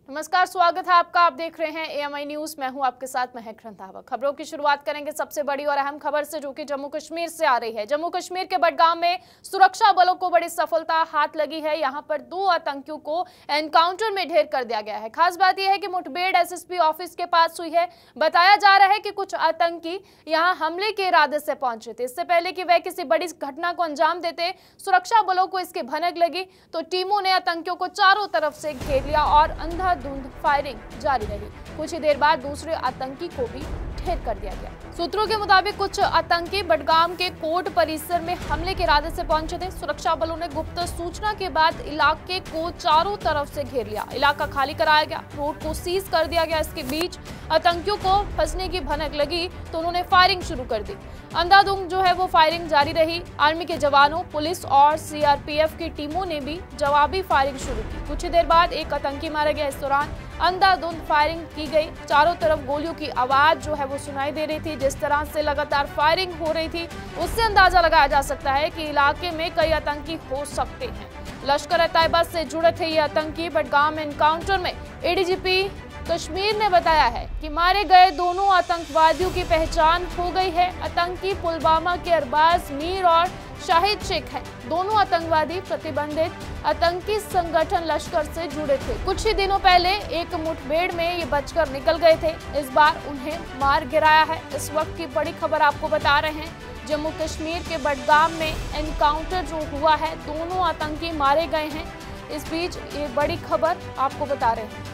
नमस्कार, स्वागत है आपका। आप देख रहे हैं एएमआई न्यूज। मैं हूं आपके साथ महक रंधावा। खबरों की शुरुआत करेंगे सबसे बड़ी और अहम खबर से, जो कि जम्मू कश्मीर से आ रही है। जम्मू कश्मीर के बडगाम में सुरक्षा बलों को बड़ी सफलता हाथ लगी है। यहां पर 2 आतंकियों को एनकाउंटर में ढेर कर दिया गया है। खास बात यह है कि मुठभेड़ एसएसपी ऑफिस के पास हुई है। बताया जा रहा है कि कुछ आतंकी यहां हमले के इरादे से पहुंचे थे। इससे पहले कि वह किसी बड़ी घटना को अंजाम देते, सुरक्षा बलों को इसकी भनक लगी तो टीमों ने आतंकियों को चारों तरफ से घेर लिया और अंधाधुंध फायरिंग जारी रही। कुछ ही देर बाद दूसरे आतंकी को भी ढेर कर दिया गया। सूत्रों के मुताबिक कुछ आतंकी बडगाम के कोर्ट परिसर में हमले के इरादे से पहुंचे थे। सुरक्षा बलों ने गुप्त सूचना के बाद इलाके को चारों तरफ से घेर लिया। इलाका खाली कराया गया, रोड को सीज कर दिया गया। इसके बीच आतंकियों को फंसने की भनक लगी तो उन्होंने फायरिंग शुरू कर दी। अंधाधुंध जो है वो फायरिंग जारी रही। आर्मी के जवानों, पुलिस और सीआरपीएफ की टीमों ने भी जवाबी फायरिंग शुरू की। कुछ ही देर बाद एक आतंकी मारा गया। इस दौरान अंधाधुंध फायरिंग की गई। चारों तरफ गोलियों की आवाज जो है वो सुनाई दे रही थी। जिस तरह से लगातार फायरिंग हो रही थी, उससे अंदाजा लगाया जा सकता है कि इलाके में कई आतंकी हो सकते हैं। लश्कर-ए-तैयबा से जुड़े थे ये आतंकी। बडगाम एनकाउंटर में एडीजीपी कश्मीर ने बताया है कि मारे गए दोनों आतंकवादियों की पहचान हो गई है। आतंकी पुलवामा के अरबाज मीर और शाहिद शेख हैं। दोनों आतंकवादी प्रतिबंधित आतंकी संगठन लश्कर से जुड़े थे। कुछ ही दिनों पहले एक मुठभेड़ में ये बचकर निकल गए थे। इस बार उन्हें मार गिराया है। इस वक्त की बड़ी खबर आपको बता रहे हैं। जम्मू कश्मीर के बडगाम में एनकाउंटर जो हुआ है, दोनों आतंकी मारे गए हैं। इस बीच ये बड़ी खबर आपको बता रहे हैं।